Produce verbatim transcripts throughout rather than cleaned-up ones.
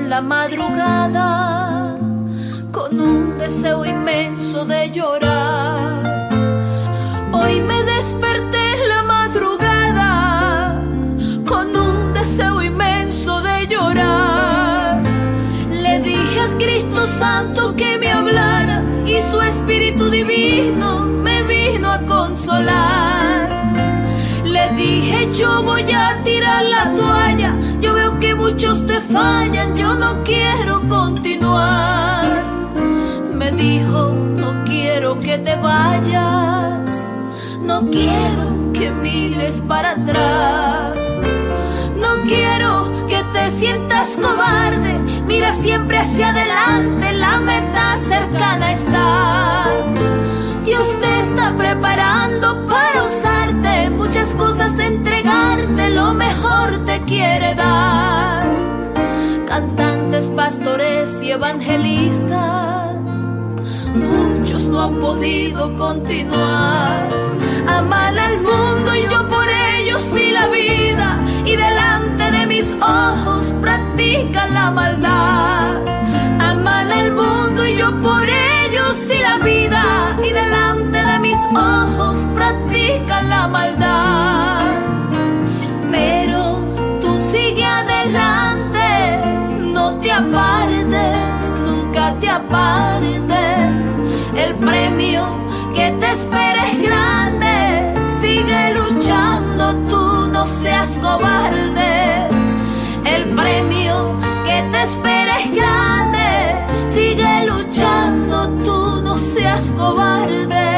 en la madrugada con un deseo inmenso de llorar. Hoy me desperté en la madrugada con un deseo inmenso de llorar. Le dije a Cristo Santo que me hablara y su Espíritu Divino me vino a consolar. Le dije, yo voy a tirar la toalla, yo veo que muchos te fallan, yo no quiero continuar. Me dijo, no quiero que te vayas, no quiero que mires para atrás, no quiero que te sientas cobarde, mira siempre hacia adelante, la meta cercana está. Dios te está preparando para usarte, muchas cosas entregarte, lo mejor te quiere dar. Cantantes, pastores y evangelistas, muchos no han podido continuar. Aman al mundo y yo por ellos di la vida, y delante de mis ojos practican la maldad. Aman al mundo y yo por ellos di la vida, y delante de mis ojos practican la maldad. Pero tú sigue adelante, no te apartes, nunca te apartes. El premio que te espera es grande, sigue luchando, tú no seas cobarde. El premio que te espera es grande, sigue luchando, tú no seas cobarde.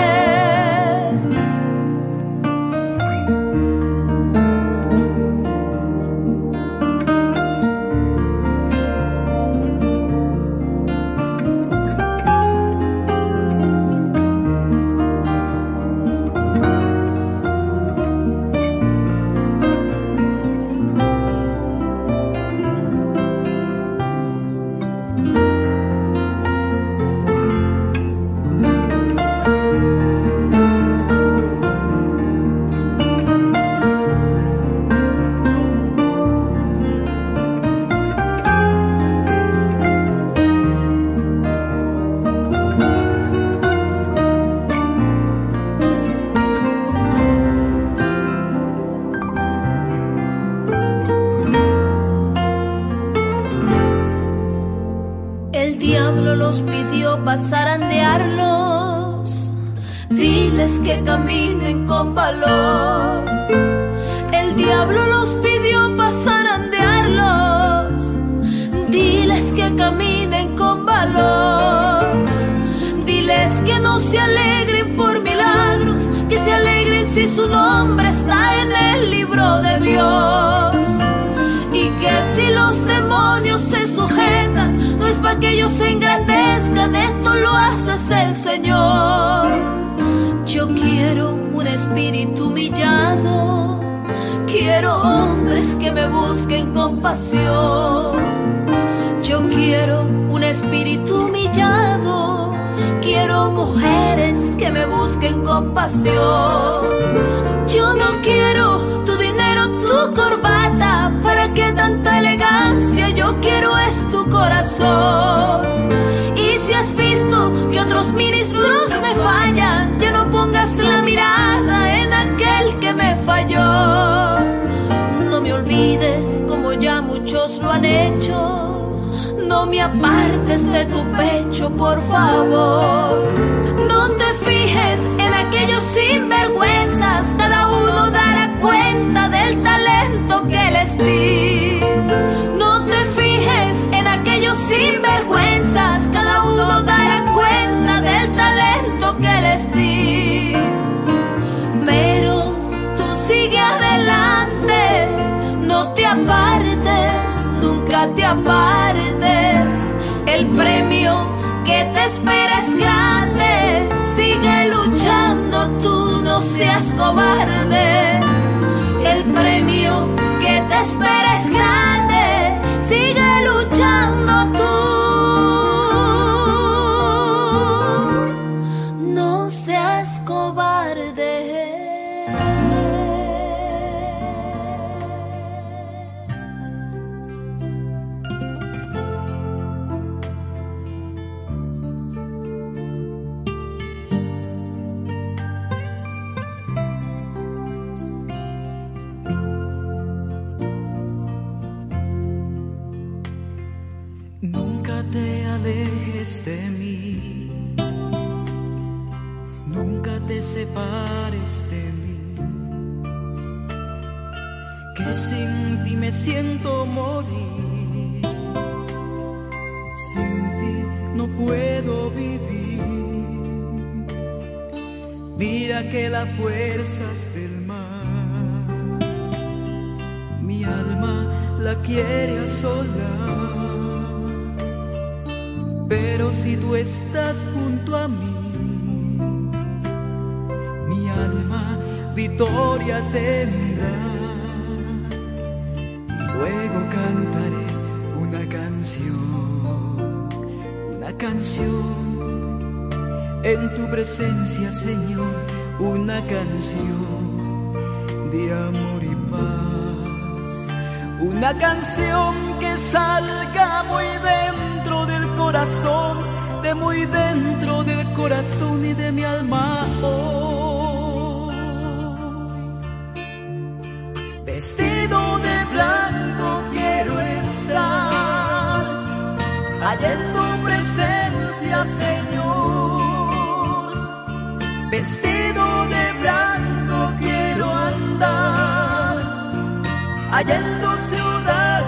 Zarandearlos, diles que caminen con valor. El diablo los pidió para zarandearlos, diles que caminen con valor. Diles que no se alegren por milagros, que se alegren si su nombre está en el libro de Dios. Y que si los demonios se sujetan, no es para que ellos se engrandezcan, esto lo hace el Señor. Yo quiero un espíritu humillado, quiero hombres que me busquen con pasión. Yo quiero un espíritu humillado, quiero mujeres que me busquen con pasión. Yo no quiero tu dinero, tu corbata, ¿para qué tanta elegancia? Yo quiero es tu corazón. Y si has visto que otros ministros me fallan, ya no pongas la mirada en aquel que me falló. No me olvides como ya muchos lo han hecho, no me apartes de tu pecho, por favor. No te fijes en aquellos sinvergüenzas, cada uno dará cuenta del talento que les di. No te fijes en aquellos sinvergüenzas, cada uno dará cuenta del talento que les di. Pero tú sigue adelante, no te apartes, nunca te apartes. El premio que te espera es grande, sigue luchando, tú no seas cobarde. El premio que te espera es grande, sigue luchando, tú no seas cobarde. de mí, nunca te separes de mí, que sin ti me siento morir, sin ti no puedo vivir. Mira que las fuerzas del mar, mi alma la quiere asolar, pero si tú estás junto a mí, mi alma victoria tendrá. Y luego cantaré una canción, una canción en tu presencia, Señor, una canción de amor y paz, una canción que salga muy dentro del corazón, de muy dentro del corazón y de mi alma hoy. Vestido de blanco quiero estar, allá en tu presencia, Señor. Vestido de blanco quiero andar, allá en tu ciudad,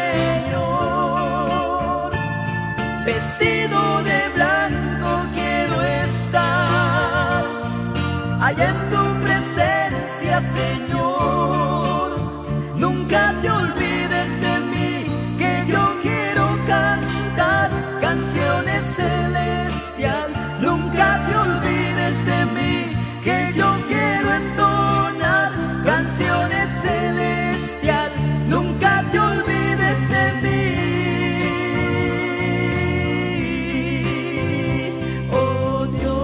Señor. Vestido de blanco quiero estar, allá en tu presencia, Señor. Nunca te olvides de mí, que yo quiero cantar canciones celestiales. Nunca te olvides de mí, que yo quiero entonar canciones celestiales. Nunca te olvides de mí, oh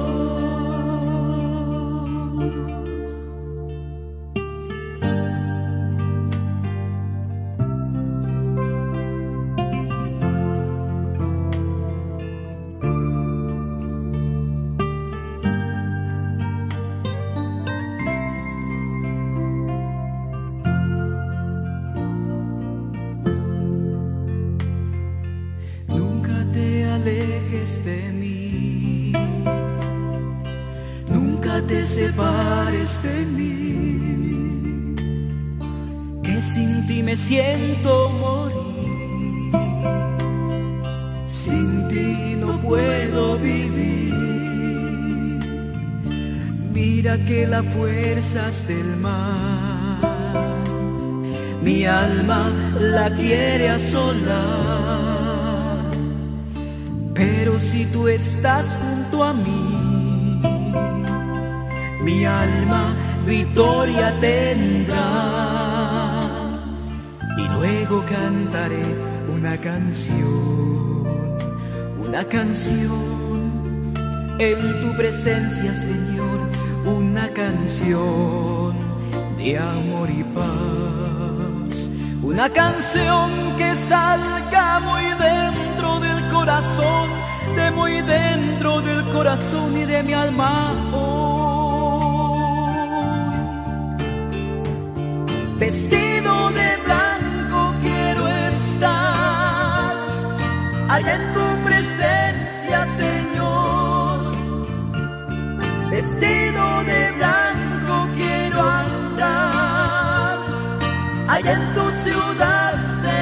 de mí, nunca te separes de mí, que sin ti me siento morir, sin ti no puedo vivir. Mira que las fuerzas del mar, mi alma la quiere asolar, pero si tú estás junto a mí, mi alma victoria tendrá. Y luego cantaré una canción, una canción en tu presencia, Señor, una canción de amor y paz, una canción que salga muy dentro del corazón, de muy dentro del corazón y de mi alma hoy. Vestido de blanco quiero estar, allá en tu presencia, Señor. Vestido de blanco quiero andar, allá en tu ciudad,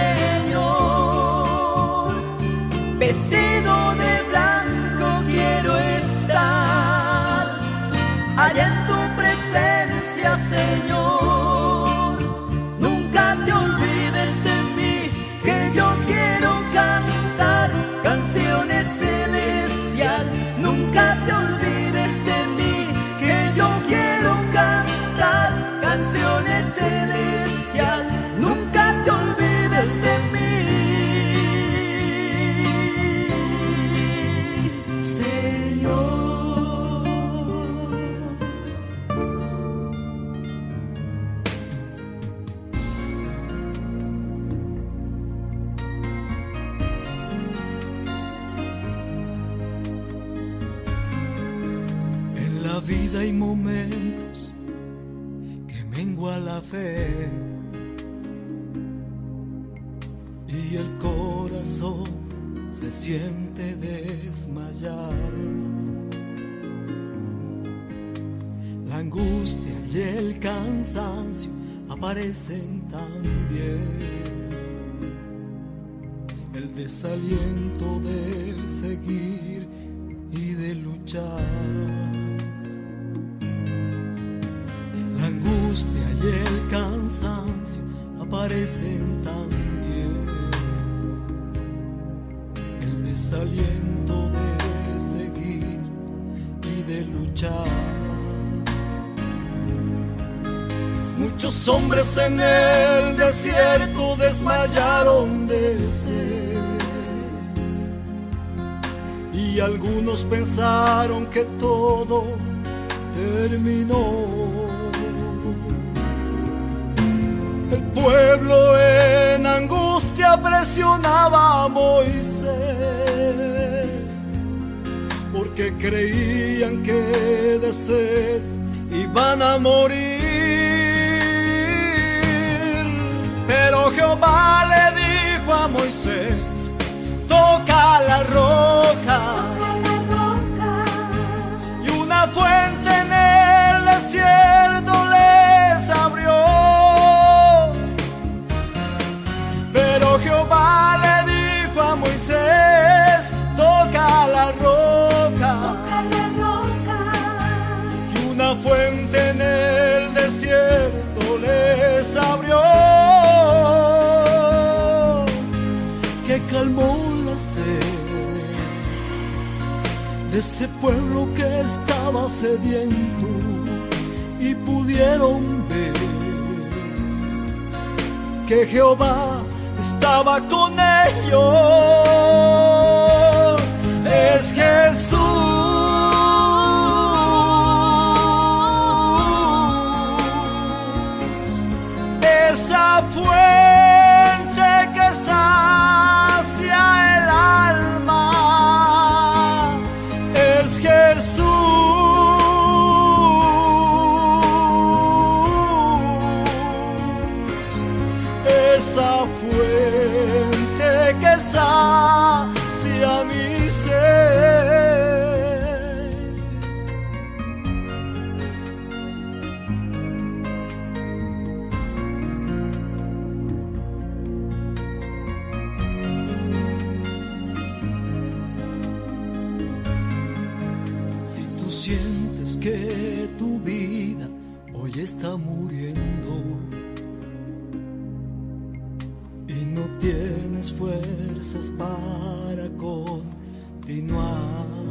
Señor. Vestido de blanco quiero estar, allá en tu presencia, Señor. Nunca te olvides de mí, que yo quiero cantar canciones celestiales. Nunca te olvides de mí, que yo quiero cantar canciones celestiales. Nunca te olvides de mí. Vida hay momentos que mengua la fe y el corazón se siente desmayar. La angustia y el cansancio aparecen también. El desaliento de seguir y de luchar. La angustia y el cansancio aparecen también. El desaliento de seguir y de luchar. Muchos hombres en el desierto desmayaron de sed, y algunos pensaron que todo terminó. El pueblo en angustia presionaba a Moisés, porque creían que de sed iban a morir. Pero Jehová le dijo a Moisés: toca la roca, y una fuente en el desierto les abrió. Pero Jehová le dijo a Moisés: toca la roca, y una fuente en el desierto les abrió, que calmó la sed de ese pueblo que estaba sediento, y pudieron ver que Jehová estaba con ellos. Es Jesús, esa fuente que sacia el alma. Es Jesús, esa fuente que sacia mi ser. Si tú sientes que tu vida hoy está muriendo y no tienes fuerzas para continuar,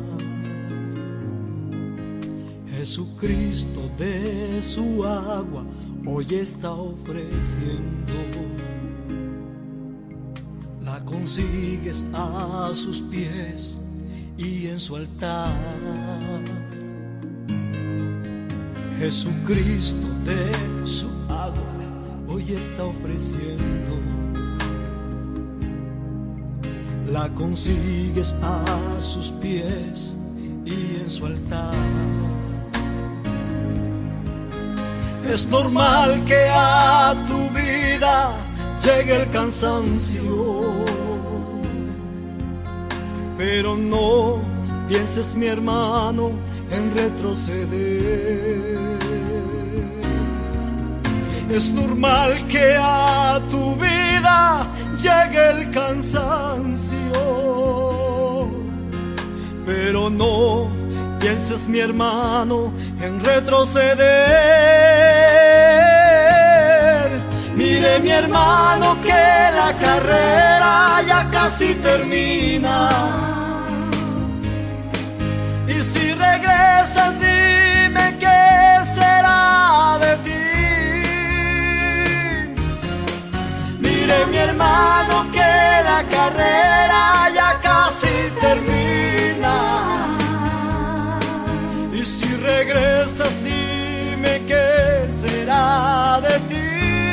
Jesucristo de su agua hoy está ofreciendo. La consigues a sus pies y en su altar. Jesucristo de su agua hoy está ofreciendo. La consigues a sus pies y en su altar. Es normal que a tu vida llegue el cansancio, pero no pienses, mi hermano, en retroceder. Es normal que a tu vida llegue el cansancio, pero no pienses, mi hermano, en retroceder. Mire, mi hermano, que la carrera ya casi termina, y si regresas dime qué será de ti. Mire, mi hermano, que la carrera ya casi termina, y si regresas dime qué será de ti.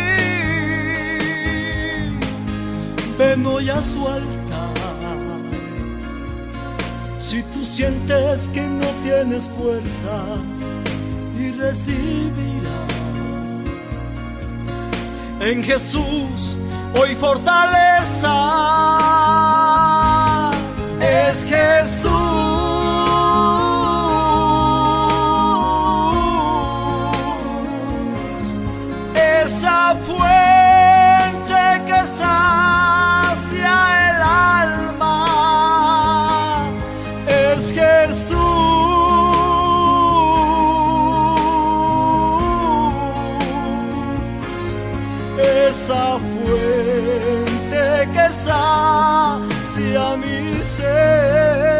Ven hoy a su altar. Si tú sientes que no tienes fuerzas, y recibirás en Jesús hoy fortaleza. es Jesús, esa fuente que sacia el alma, es Jesús, esa fuente que sacia mi ser.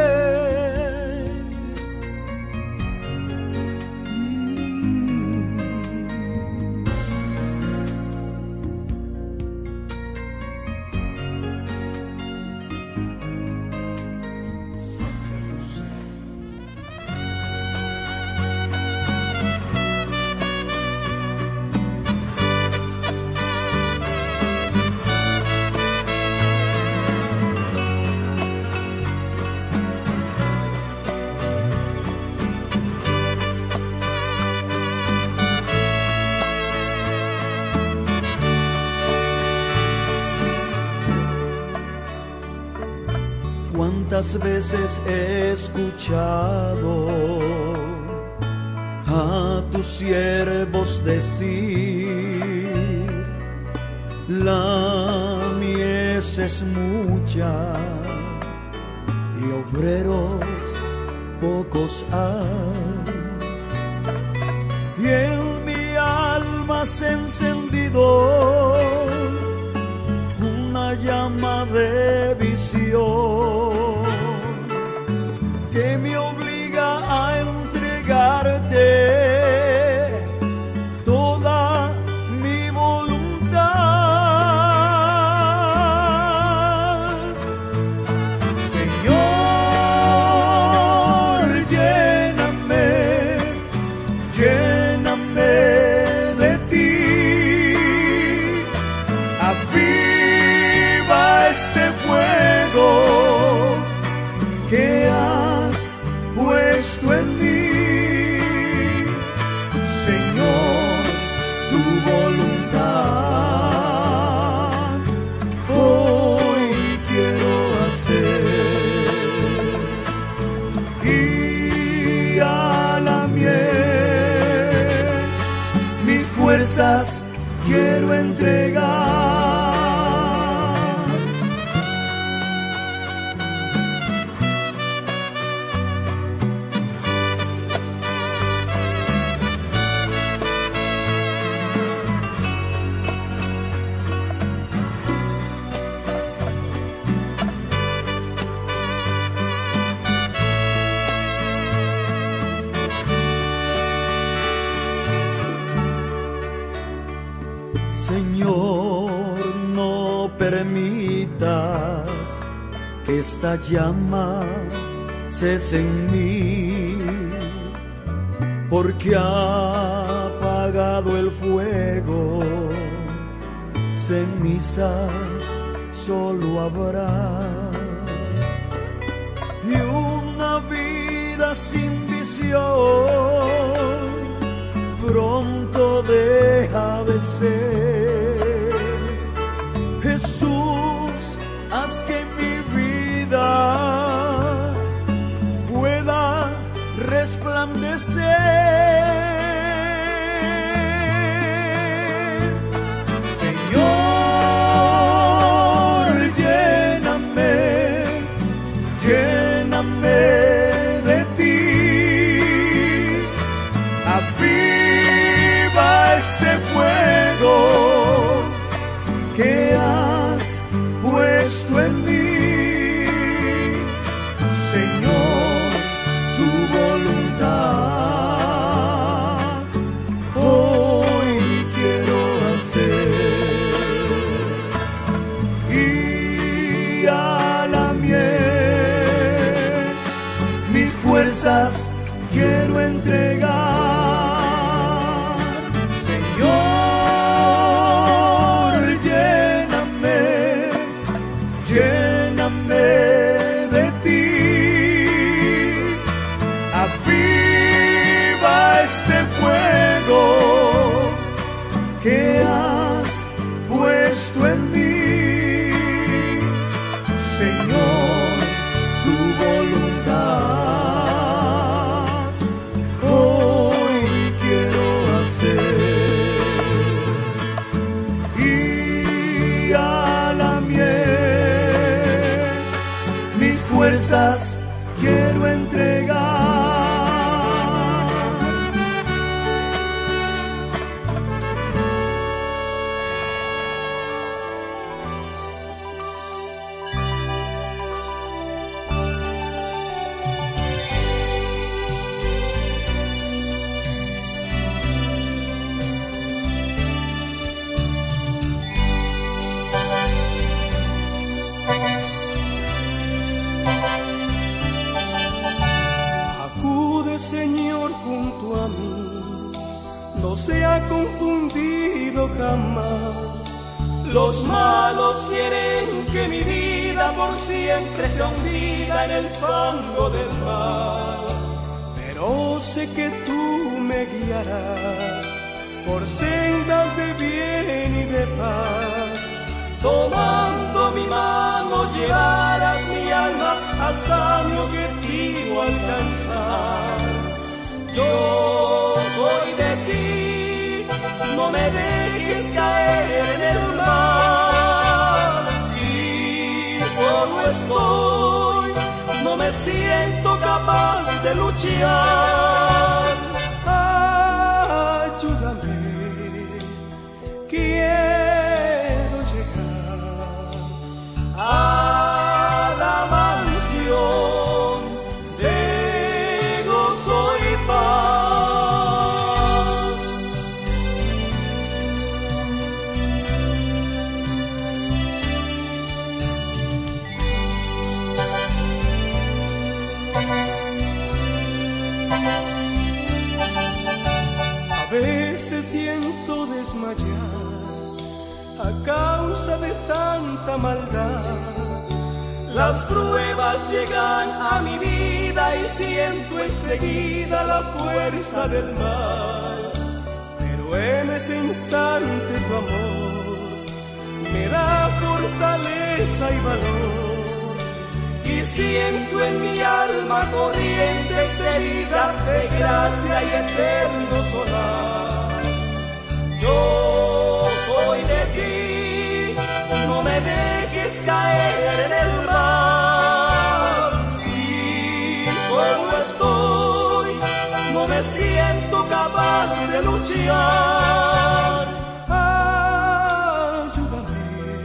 Cuántas veces he escuchado a tus siervos decir: la mies es mucha y obreros pocos hay. Y en mi alma se ha encendido una llama de visión que me obliga a entregarte toda mi voluntad. Señor, lléname, lléname de ti. Aviva este fuego que has puesto en mí. Señor, tu voluntad hoy quiero hacer. Y a la mies mis fuerzas quiero entregar. Señor, no permitas que esta llama cese en mí, porque ha apagado el fuego, cenizas solo habrá, y una vida sin visión pronto deja de ser. Jesús, haz que mi vida pueda resplandecer. Señor, lléname, lléname de ti. Aviva este fuego que has puesto en mí. Señor, tu voluntad hoy quiero hacer. Y a la mies mis fuerzas quiero entregar. Lléname de ti, aviva este fuego que has puesto en mí. Señor, tu fuerzas quiero entregar. Señor, junto a mí, no se ha confundido jamás. Los malos quieren que mi vida por siempre se hundida en el fango del mar. Pero sé que tú me guiarás por sendas de bien y de paz. Tomando mi mano llevarás mi alma hasta mi objetivo alcanzar. Yo soy de ti, no me dejes caer en el mar. Si solo estoy, no me siento capaz de luchar. Ayúdame, quiero llegar a la mansión de gozo y paz. A veces siento desmayar a causa de tanta maldad. Las pruebas llegan a mi vida y siento enseguida la fuerza del mal. Pero en ese instante tu amor me da fortaleza y valor. Y siento en mi alma corrientes de vida, de gracia y eterno solaz. Yo soy de ti, no me dejes caer en el mar. Si solo estoy, no me siento capaz de luchar. Ayúdame,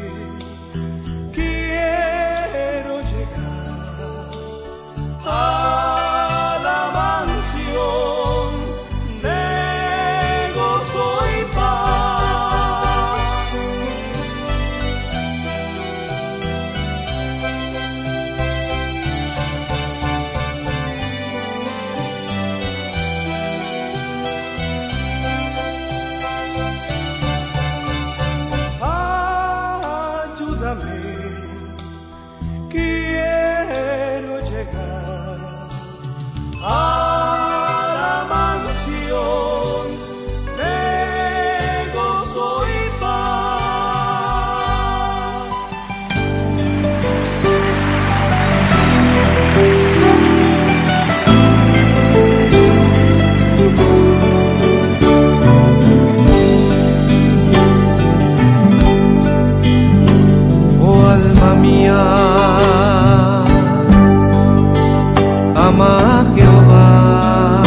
quiero llegar a la mansión de gozo y paz. Ayúdame, quiero llegar a la mansión de gozo y paz. Oh alma mía, ama a Jehová,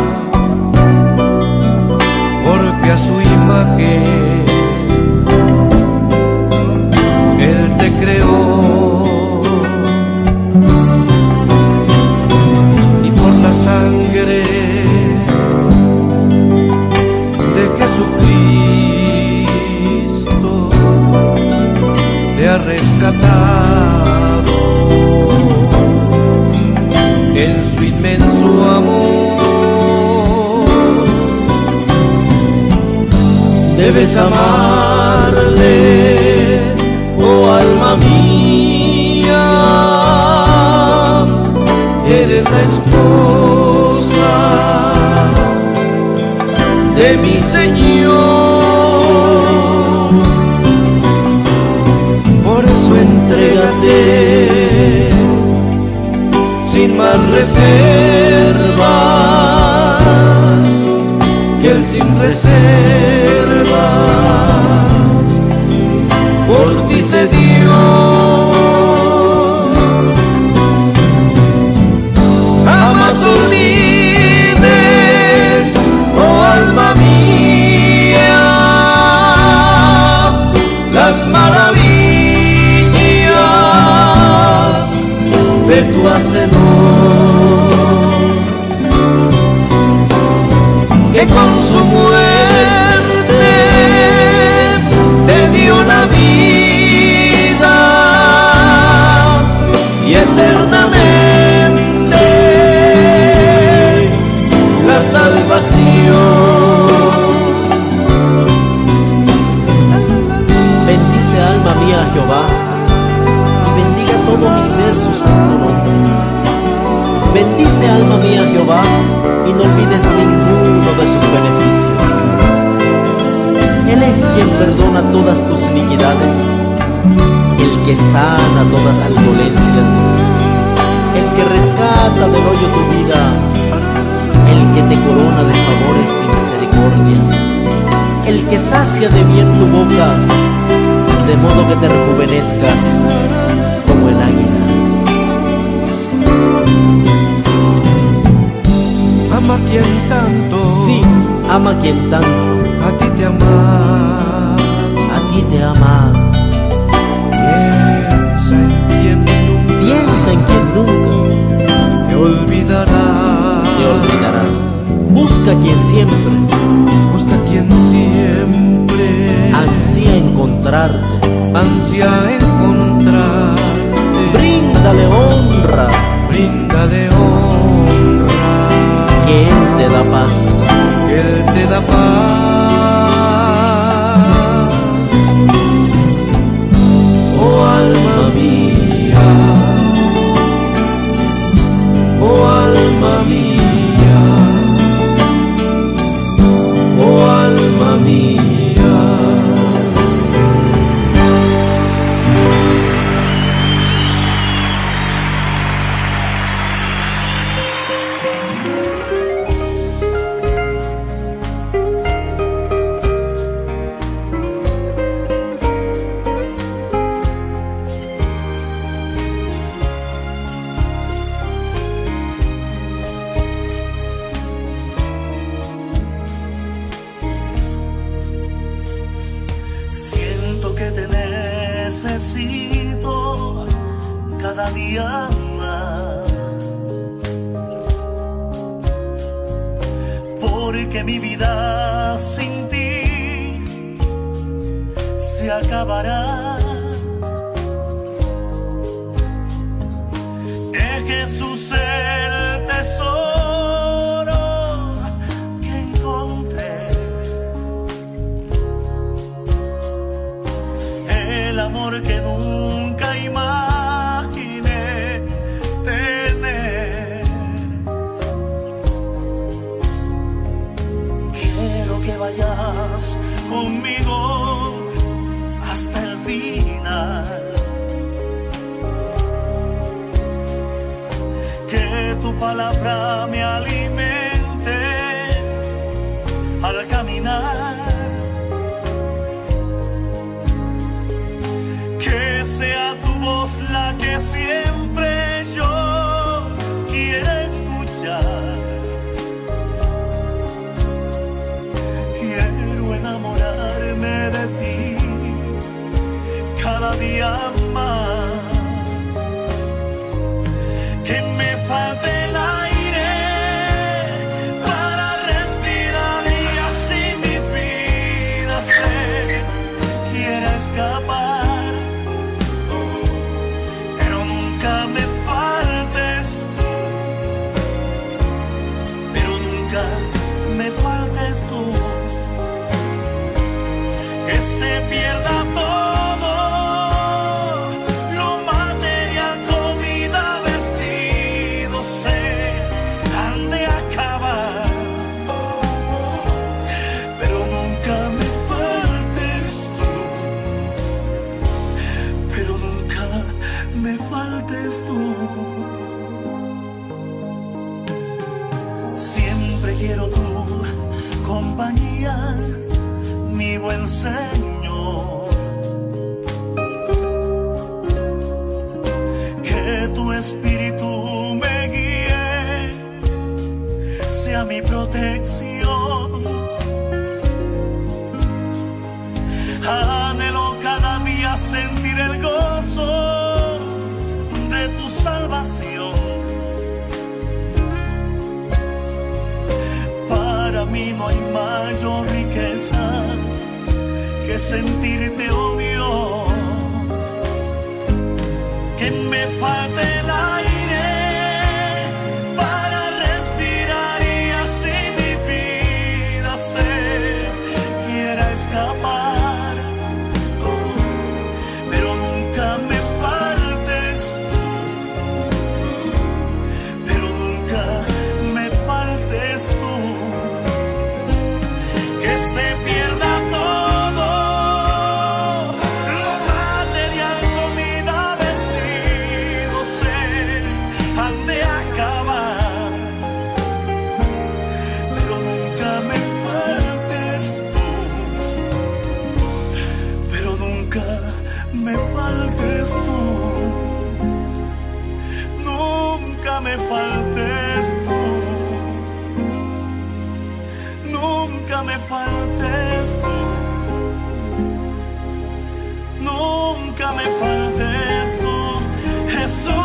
porque a su imagen Él te creó, y por la sangre de Jesucristo te ha rescatado en su inmenso amor. Debes amarle, oh alma mía, eres la esposa de mi Señor. Por eso entrégate sin más reservas, que Él sin reservas por ti se dio. Jehová, y bendiga todo mi ser su santo nombre. Bendice, alma mía, Jehová, y no olvides ninguno de sus beneficios. Él es quien perdona todas tus iniquidades, el que sana todas tus dolencias, el que rescata del hoyo tu vida, el que te corona de favores y misericordias, el que sacia de bien tu boca, de modo que te rejuvenezcas como el águila. Ama quien tanto, sí, ama quien tanto a ti te ama, a ti te ama. Piensa en quien nunca, piensa en quien nunca te olvidará, te olvidará. Busca quien siempre, busca quien siempre ansía encontrarte, ansía encontrarte. Bríndale honra, bríndale honra, que Él te da paz, que Él te da paz. Oh alma mía, oh alma mía, oh alma mía. Siento que te necesito cada día más, porque mi vida sin ti se acabará. Es Jesús el tesoro que encontré, el amor que nunca imaginé tener. Quiero que vayas conmigo hasta el final, que tu palabra me alimente al caminar, que sea tu voz la que siempre yo quiera escuchar. Quiero enamorarme de ti cada día más, que me falte el aire para respirar y así mi vida se quiera escapar. Pero nunca me faltes tú, pero nunca me faltes tú, que se pierda todo lo material, comida, vestido, se han de acabar. Pero nunca me faltes tú, pero nunca me faltes tú. Siempre quiero tu compañía, mi buen Señor, que tu espíritu me guíe, sea mi protección. Anhelo cada día sentir el gozo de tu salvación. Para mí no hay mayor riqueza que sentirte, oh Dios, que me falte el aire para respirar y así mi vida se quiera escapar. Oh, pero no me faltes tú, nunca me faltes tú, nunca me faltes tú, nunca me faltes tú, Jesús.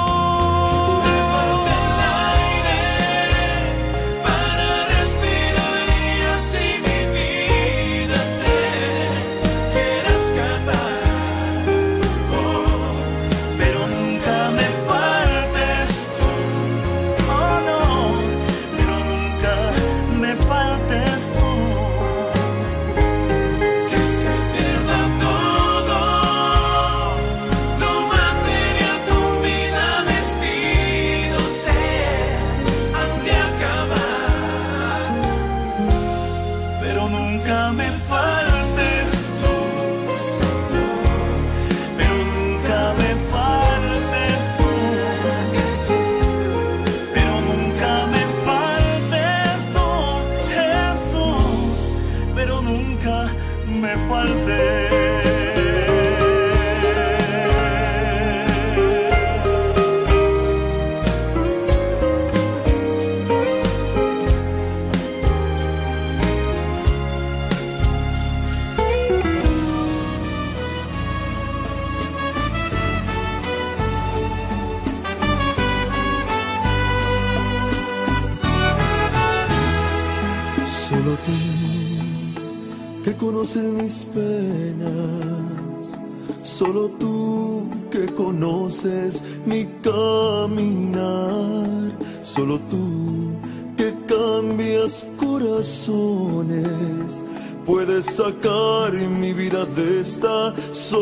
Solo tú, que conoces mis penas, solo tú que conoces mi caminar, solo tú que cambias corazones, puedes sacar mi vida de esta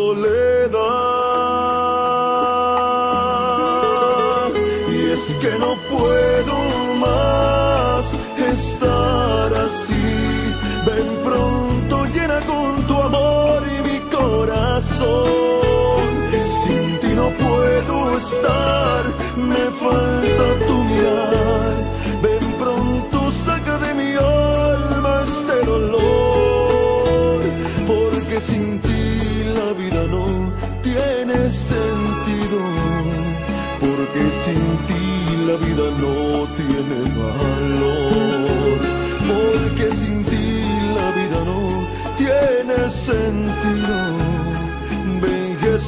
soledad. Y es que no puedo más estar así. Ven pronto, llena con tu amor y mi corazón. Sin ti no puedo estar, me falta tu mirar. Ven pronto, saca de mi alma este dolor, porque sin ti la vida no tiene sentido, porque sin ti la vida no tiene valor, porque sin ti la vida no tiene sentido. Ven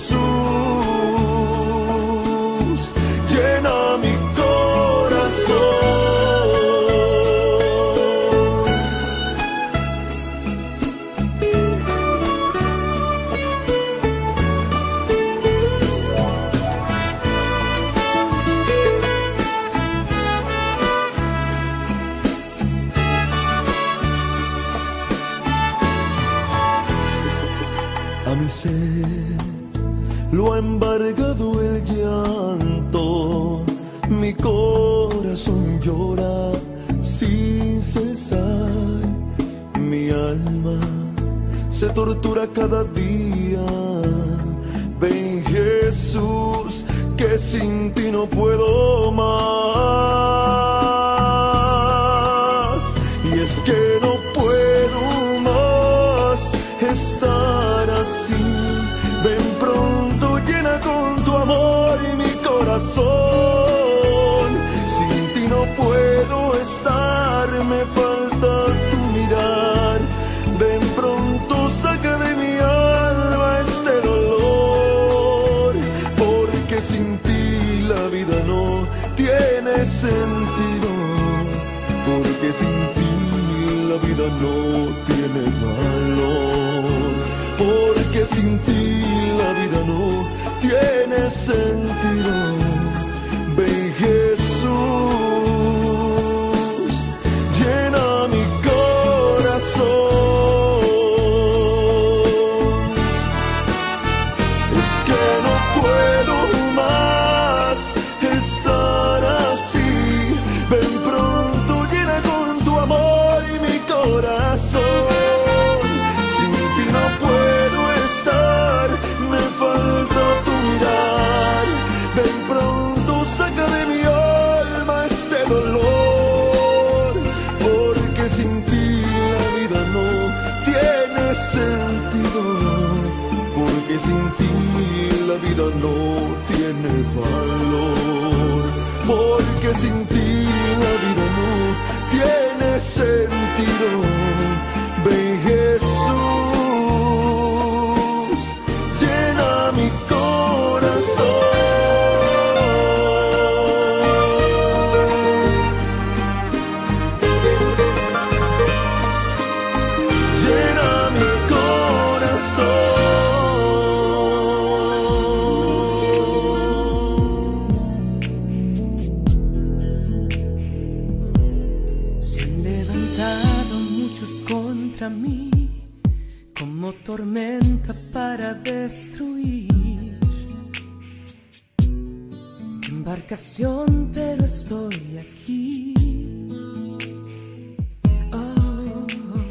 Jesús, llena mi corazón. A mi ser lo ha embargado el llanto, mi corazón llora sin cesar, mi alma se tortura cada día. Ven Jesús, que sin ti no puedo más, y es que no puedo más estar así. Ven pronto, llena con tu amor y mi corazón. Sin ti no puedo estar, me falta tu mirar. Ven pronto, saca de mi alma este dolor, porque sin ti la vida no tiene sentido, porque sin ti la vida no tiene valor, porque sin ti la vida no tiene sentido. Ven Jesús, llena mi corazón. Es que no puedo más estar así. Ven pronto, llena con tu amor y mi corazón. Sin ti no puedo estar, me falta tu mirar. Ven pronto, vida no tiene valor, porque sin ti la vida no tiene sentido. Ven Jesús, llena mi corazón. Mí como tormenta para destruir mi embarcación, pero estoy aquí. Oh,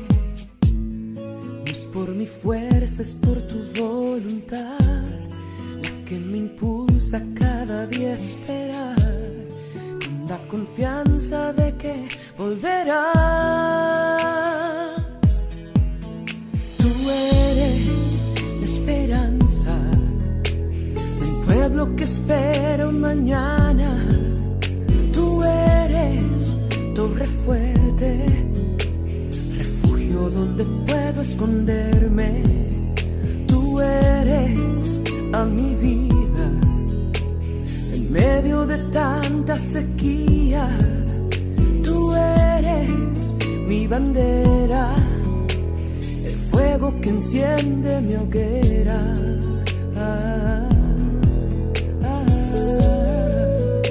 no es por mi fuerza, es por tu voluntad la que me impulsa cada día a esperar, con la confianza de que volverás. Tú eres la esperanza de un pueblo que espera un mañana. Tú eres torre fuerte, refugio donde puedo esconderme. Tú eres a mi vida en medio de tanta sequía. Tú eres mi bandera, fuego que enciende mi hoguera. Ah, ah, ah.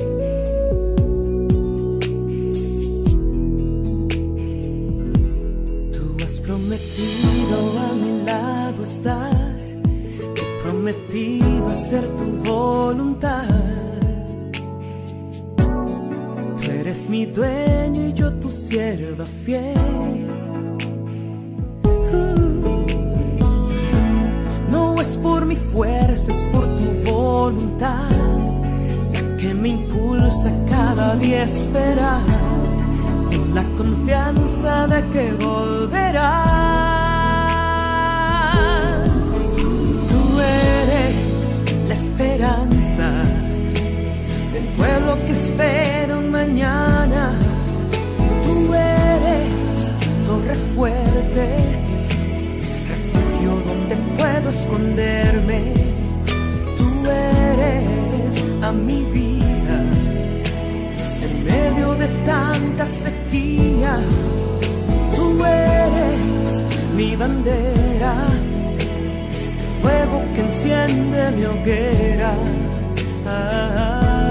Tú has prometido a mi lado estar, he prometido hacer tu voluntad. Tú eres mi dueño y yo tu sierva fiel. Por mi fuerza, es por tu voluntad la que me impulsa cada día a esperar, con la confianza de que volverás. Tú eres la esperanza del pueblo que espera un mañana. Tú eres torre fuerte, donde puedo esconderme. Tú eres a mi vida en medio de tanta sequía. Tú eres mi bandera, el fuego que enciende mi hoguera. Ah, ah.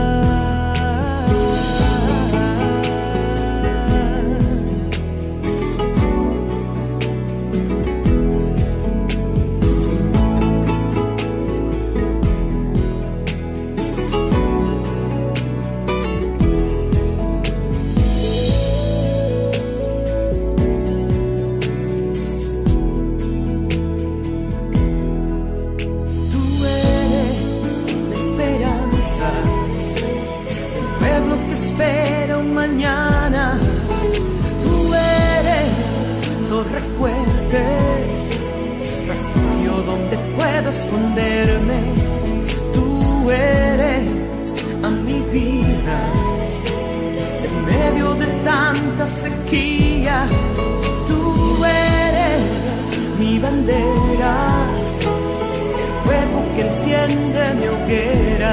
Refugio donde puedo esconderme. Tú eres a mi vida en medio de tanta sequía. Tú eres mi bandera, el fuego que enciende mi hoguera.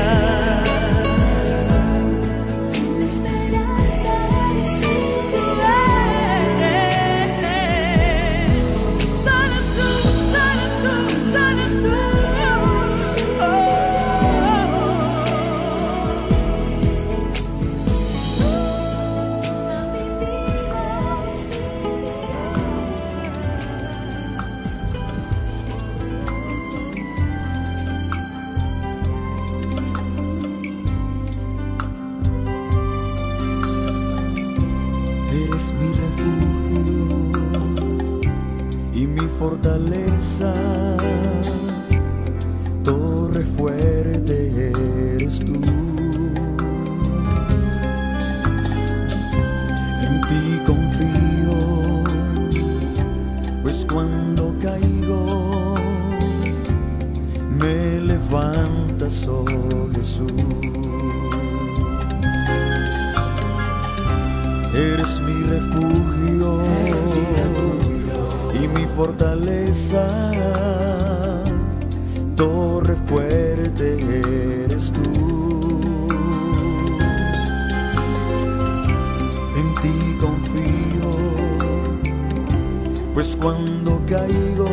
fortaleza, torre fuerte eres tú. En ti confío, pues cuando caigo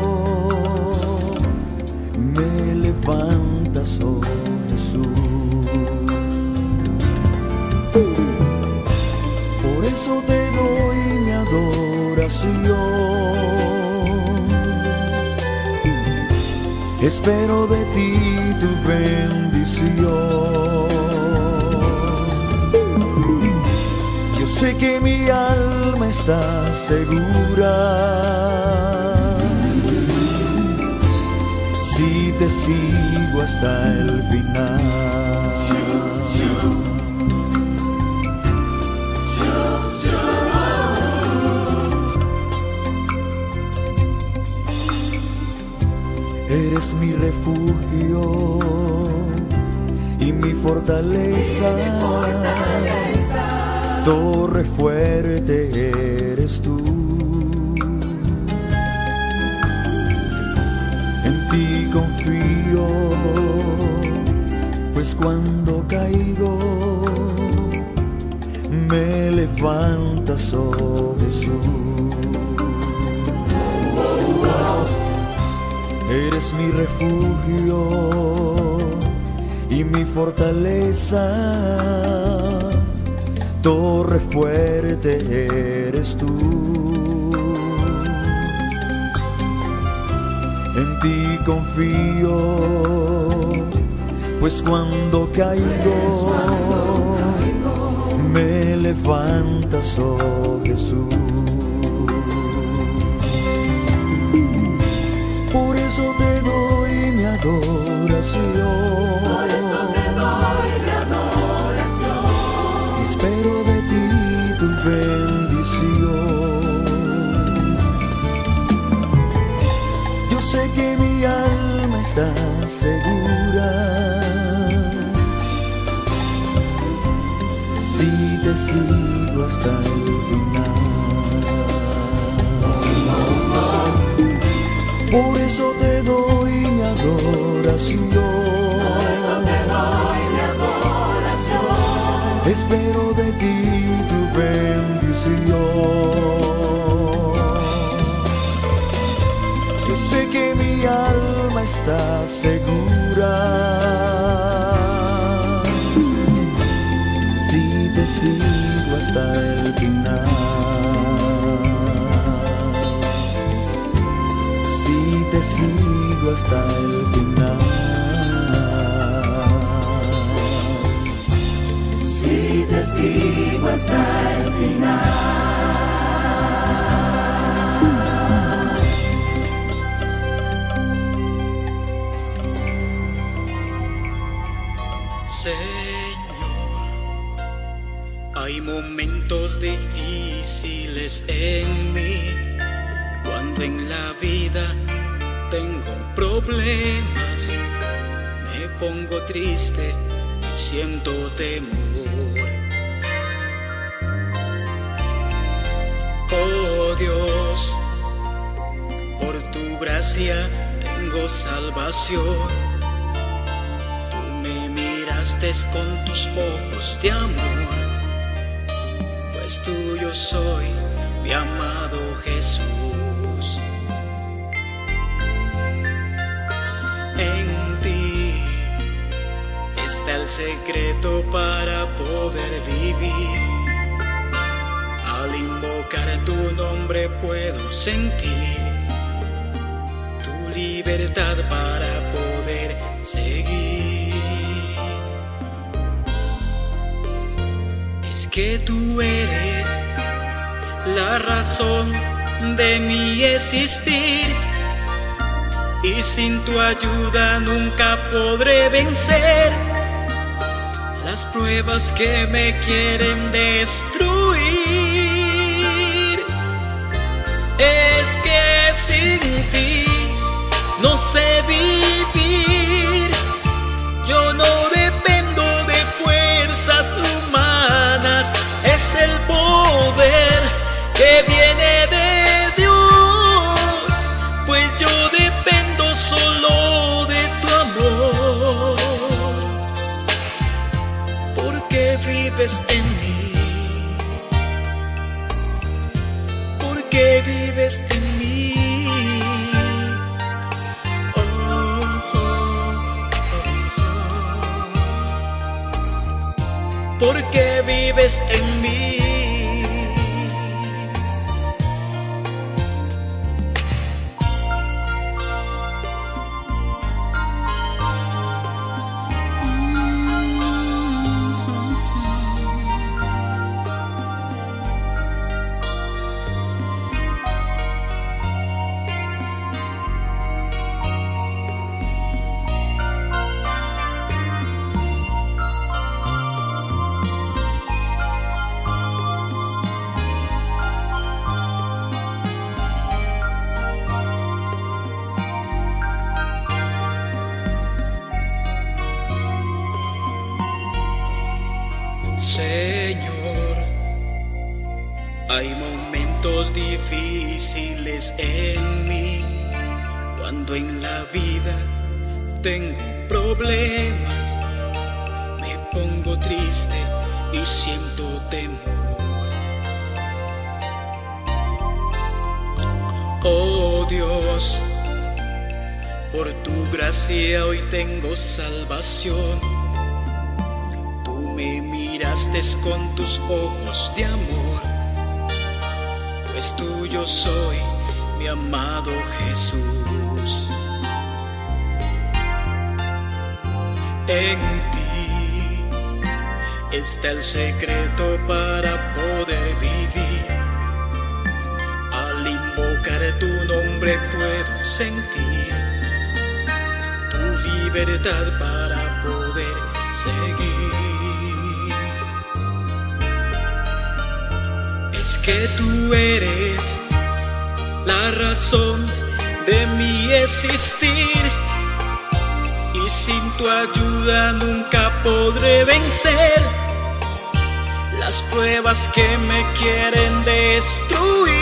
me levantas, oh Jesús. Por eso te doy mi adoración. Espero de ti tu bendición. Yo sé que mi alma está segura si te sigo hasta el final. Eres mi refugio y mi fortaleza, torre fuerte eres tú. En ti confío, pues cuando caigo me levantas, oh Jesús. Eres mi refugio y mi fortaleza, torre fuerte eres tú. En ti confío, pues cuando caigo me levantas, oh Jesús. Por eso te doy mi adoración. Por eso te doy mi adoración. Espero de ti tu bendición. Yo sé que mi alma está segura si te sigo hasta el final. Por eso te doy mi adoración. Por eso te doy mi adoración. Espero de ti tu bendición. Yo sé que mi alma está segura si te sigo hasta el final. Te sigo hasta el final. Si te sigo hasta el final. Señor, hay momentos difíciles en mí, cuando en la vida tengo problemas, me pongo triste, siento temor. Oh Dios, por tu gracia tengo salvación. Tú me miraste con tus ojos de amor, pues tuyo soy, mi amado Jesús. En ti está el secreto para poder vivir. Al invocar tu nombre puedo sentir tu libertad para poder seguir. Es que tú eres la razón de mi existir, y sin tu ayuda nunca podré vencer las pruebas que me quieren destruir. Es que sin ti no sé vivir, yo no dependo de fuerzas humanas, es el poder que viene de Dios vives en mí? ¿Por qué vives en mí? Oh, oh, oh, oh. ¿Por qué vives en mí? Señor, hay momentos difíciles en mí, cuando en la vida tengo problemas, me pongo triste y siento temor. Oh Dios, por tu gracia hoy tengo salvación. Me miraste con tus ojos de amor, pues tuyo soy, mi amado Jesús. En ti está el secreto para poder vivir. Al invocar tu nombre puedo sentir tu libertad para poder seguir. Es que tú eres la razón de mi existir, y sin tu ayuda nunca podré vencer las pruebas que me quieren destruir.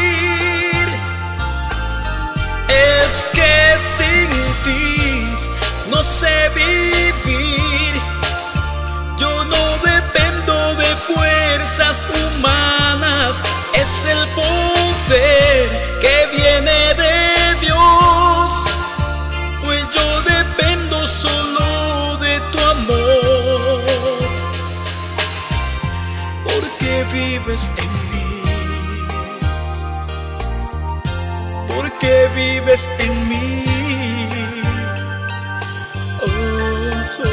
Es que sin ti no sé vivir, yo no dependo de fuerzas humanas, es el poder que viene de Dios, pues yo dependo solo de tu amor, porque vives en mí, porque vives en mí. Oh, oh,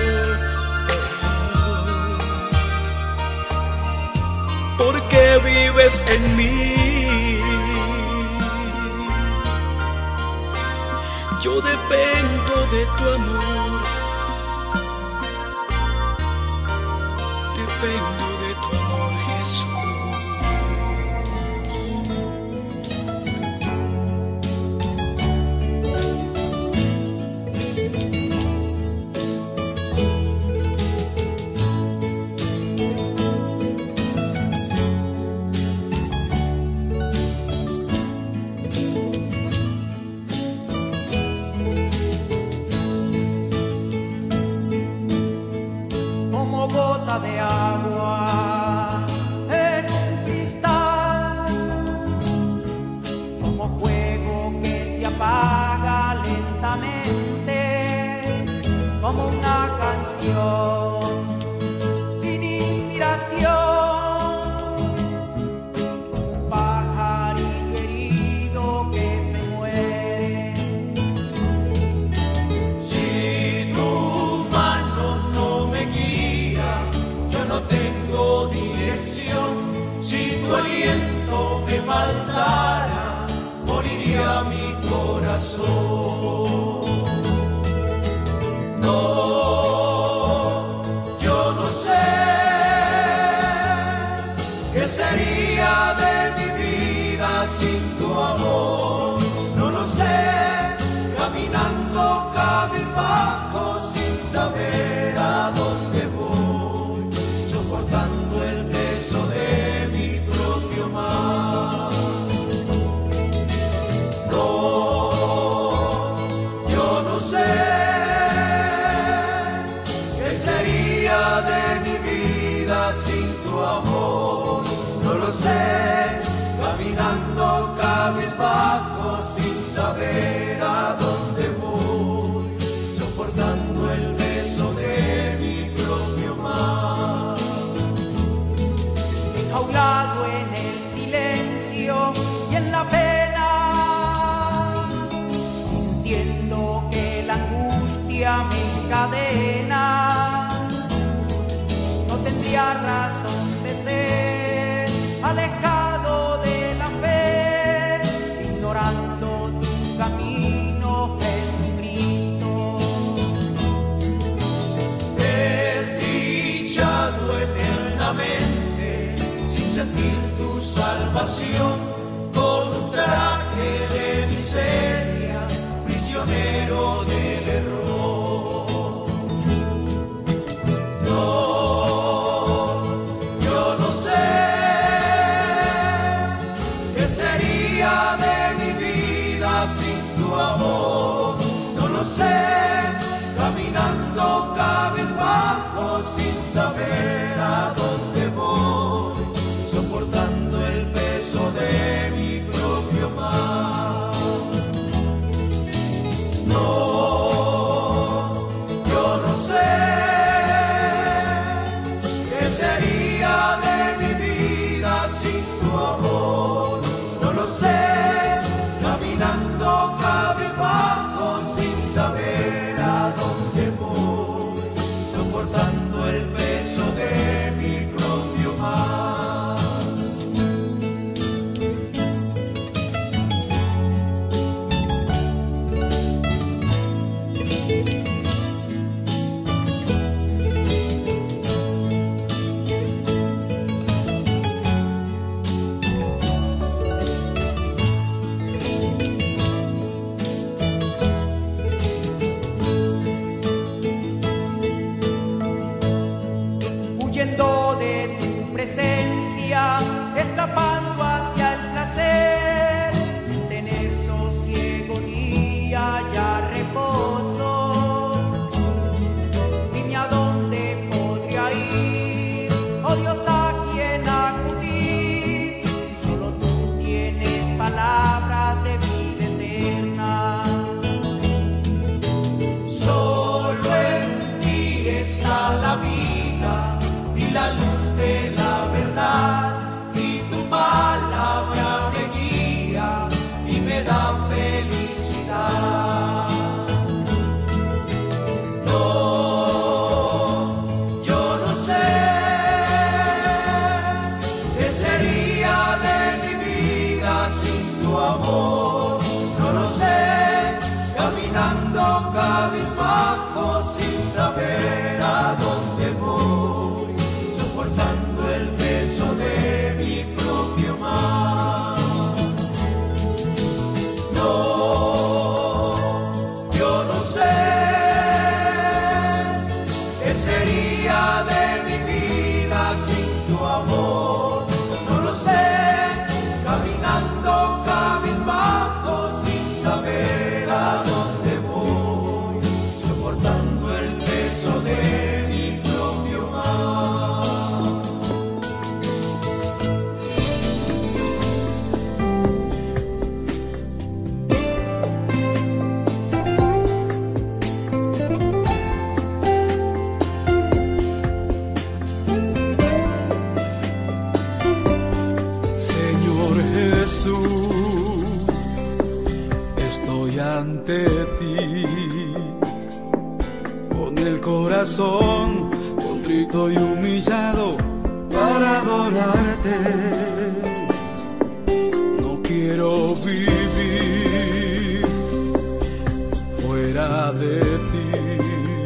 oh. Porque vives en mí. Yo dependo de tu amor, dependo de tu amor, Jesús. De agua en un cristal, como fuego que se apaga lentamente, como una canción sin inspiración, como un pajarillo herido que se muere. Si tu mano no me guía, no tengo dirección, si tu aliento me faltara, moriría mi corazón. No, día me encadena. No tendría razón de ser alejado de la fe, ignorando tu camino, Jesucristo. Desdichado eternamente, sin sentir tu salvación, con un traje de miseria, prisionero del error. No, yo no sé qué sería de mi vida sin tu amor. No lo sé, caminando cabizbajo sin saber a dónde voy, soportando el peso de mi propio mal. No, yo no sé qué sería de mi vida sin tu amor. No lo sé, caminando cabizbajo sin saber a dónde voy, soportando el peso de mi propio mal. Huyendo de tu presencia, escapando hacia el placer, sin tener sosiego ni hallar reposo. Dime a dónde podría ir, oh Dios, a quién acudir, si solo tú tienes palabras de vida eterna. Solo en ti está la vida y la luz de la verdad, y tu palabra me guía y me da felicidad. No, yo no sé qué sería de mi vida sin tu amor. No lo sé, caminando cabizbajo sin saber a dónde voy, soportando el peso de mi propio mal. No, yo no sé qué sería de mi vida sin tu amor. No lo sé, caminando cabizbajo sin saber a dónde voy, soportando el peso de mi propio mal. Señor Jesús, estoy ante ti con el corazón contrito y humillado para adorarte. No quiero vivir fuera de ti,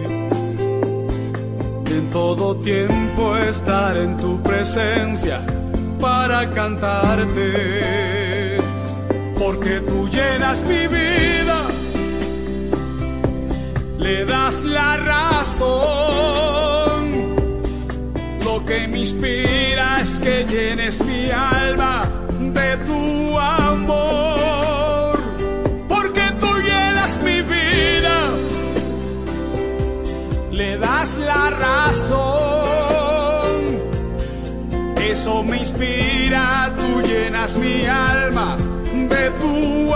en todo tiempo estar en tu presencia para cantarte, porque tú llenas mi vida, le das la razón. Lo que me inspira es que llenes mi alma de tu amor, porque tú llenas mi vida, le das la razón. Eso me inspira, tú llenas mi alma de tu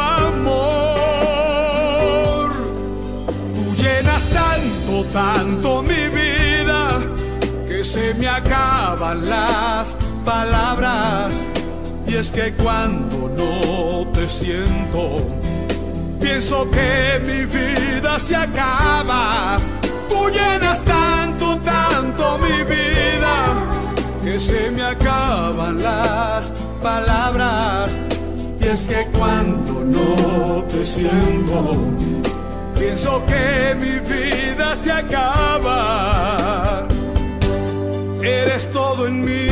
amor. Tú llenas tanto, tanto mi vida, que se me acaban las palabras. Y es que cuando no te siento, pienso que mi vida se acaba. Tú llenas tanto, tanto mi vida, que se me acaban las palabras. Y es que cuando no te siento, pienso que mi vida se acaba. Eres todo en mí.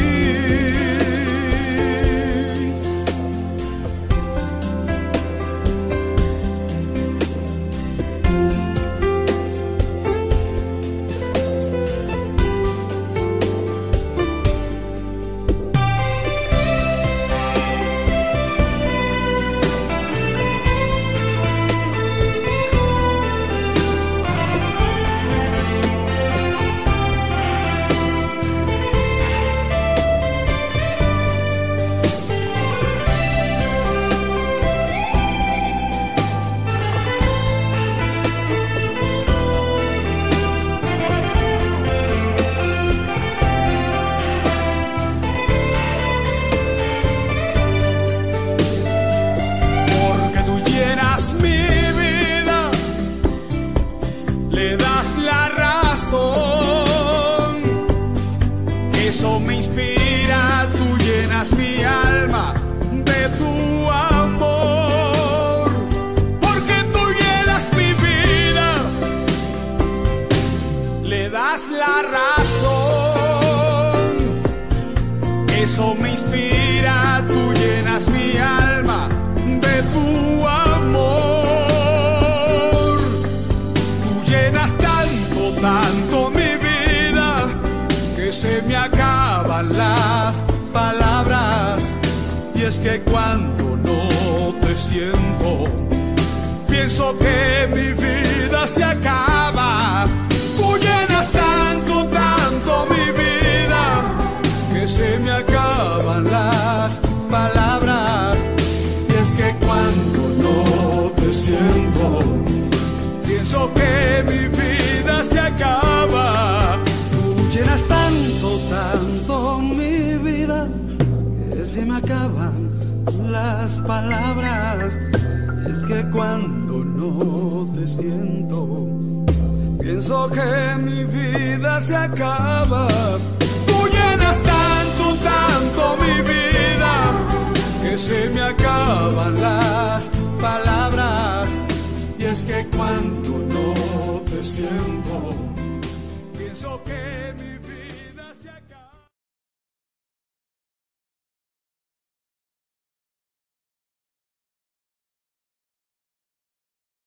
Eso me inspira, tú llenas mi alma de tu amor, porque tú llenas mi vida, le das la razón. Eso me inspira, tú llenas mi alma de tu amor. Tú llenas tanto, tanto mi vida, que se me acaban las palabras. Y es que cuando no te siento, pienso que mi vida se acaba. Tú llenas tanto, tanto mi vida, que se me acaban las palabras. Y es que cuando no te siento, pienso que mi vida se acaba. Llenas tanto, tanto mi vida, que se me acaban las palabras. Es que cuando no te siento, pienso que mi vida se acaba. Tú llenas tanto, tanto mi vida, que se me acaban las palabras. Y es que cuando no te siento, pienso que